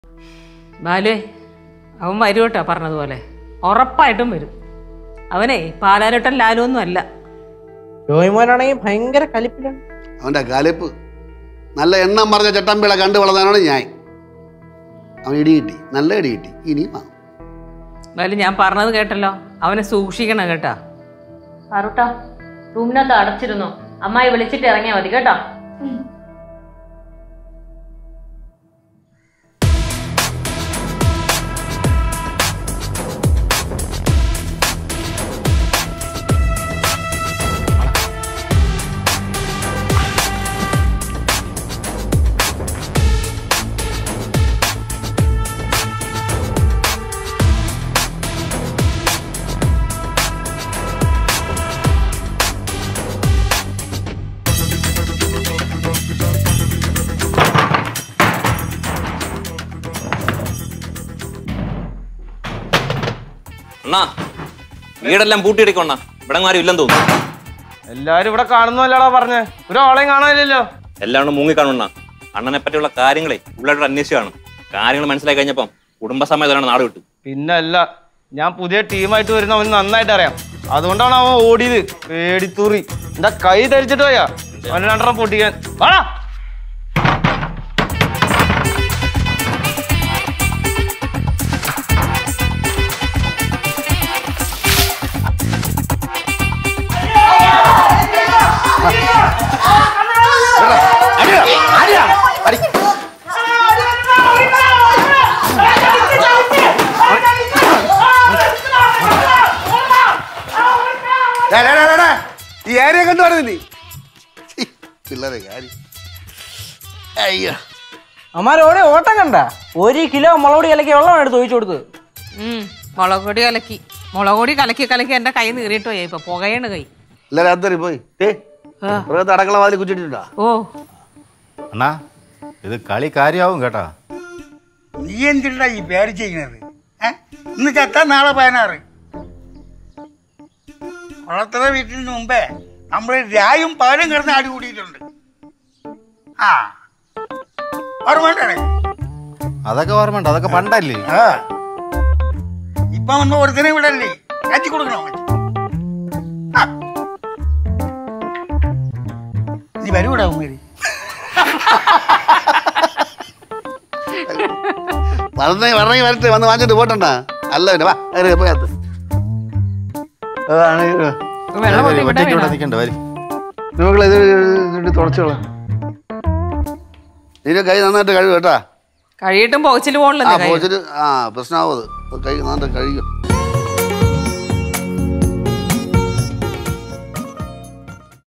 ബാലുവേ, അവൻ വരും കേട്ടോ പറഞ്ഞതുപോലെ. ഉറപ്പായിട്ടും വരും. അവനെ പാലാരട്ടൻ ലാലൊന്നും അല്ല. ജോയ്മോനാണെങ്കിൽ ഭയങ്കര കലിപ്പിലാണ്. അവൻ്റെ കലിപ്പ് നല്ല എണ്ണം പറഞ്ഞ ചട്ടമ്പിള കണ്ടു വളർന്നാണ് ഞാൻ. അവൻ ഇടി കിട്ടി, നല്ല ഇടി കിട്ടി. ഇനിയും ബാലു, ഞാൻ പറഞ്ഞത് കേട്ടല്ലോ, അവനെ സൂക്ഷിക്കണം കേട്ടാ. പാറുട്ടാ, റൂമിനകത്ത് അടച്ചിരുന്നോ? അമ്മായി വിളിച്ചിട്ട് ഇറങ്ങിയാൽ മതി കേട്ടോ. വീടെല്ലാം പൂട്ടിയെടുക്കണ ഇവിടെ ആരും ഇല്ലെന്ന് തോന്നുന്നു. എല്ലാരും ഇവിടെ കാണുന്നല്ലാടാ പറഞ്ഞേ, ഒരാളെയും കാണാനില്ലല്ലോ. എല്ലാവരും മുങ്ങി കാണുന്ന അണ്ണനെ പറ്റിയുള്ള കാര്യങ്ങളെ ഉള്ളവരുടെ അന്വേഷിച്ചാണ്. കാര്യങ്ങൾ മനസ്സിലാക്കി കഴിഞ്ഞപ്പം കുടുംബസമേതമാണ് നാട് വിട്ടു. പിന്നല്ല, ഞാൻ പുതിയ ടീമായിട്ട് വരുന്ന അവന് നന്നായിട്ട് അറിയാം. അതുകൊണ്ടാണ് അവൻ ഓടിയത്. പേടിത്തൂറി എന്താ കൈ ധരിച്ചിട്ട് പോയാ അവന് രണ്ടെണ്ണം പൊട്ടിക്കാൻ. വാടാ. ഈ ഏരിയ കണ്ടു പറഞ്ഞില്ലേ പിള്ളേരെ കാര്യം. അയ്യോ, അമ്മാരോടെ ഓട്ടം കണ്ട 1 കിലോ മുളകൊടി കലക്കി വെള്ളമാണ് എടുത്ത് ഒഴിച്ചു കൊടുത്തത്. മുളകൊടി കലക്കി എന്റെ കൈ നീറിയിട്ട് പോയി. ഇപ്പൊ പുകയാണ് കൈ. എല്ലാരും അന്തരി പോയി അടക്കള വാതിൽ കുറ്റിട്ടുണ്ടാ. ഓ അണ്ണാ, ഇത് കളി കാര്യമാവും കേട്ടാ. നീ എന്തിനാ ഈ പേര് ചെയ്യുന്നത്? ഇന്ന് ചത്താ നാളെ 16. വളർത്തറ വീട്ടിന് മുമ്പേ നമ്മൾ രായും പാലും കിടന്ന് ആടി കൂടിയിട്ടുണ്ട്. ഓർമ്മണ്ടേ? അതൊക്കെ ഓർമ്മയുണ്ട്, അതൊക്കെ പണ്ടല്ലേ. ഇപ്പൊ വന്ന് ഒരുത്തനെ വിടല്ലേ, കറ്റി കൊടുക്കണോ? നീ വരൂടാ ഉമ്മേരി. വരട്ടെ, വന്ന് വാങ്ങിച്ചിട്ട് പോട്ടണ്ട. അല്ല തുടച്ചോളാം. നിന്റെ കൈ നന്നായിട്ട് കഴുകും കേട്ടാ. കഴിയിട്ടും പോച്ചില് പോകണല്ലോ. പ്രശ്നമാവും. അത് കൈ നന്നായിട്ട് കഴുകും.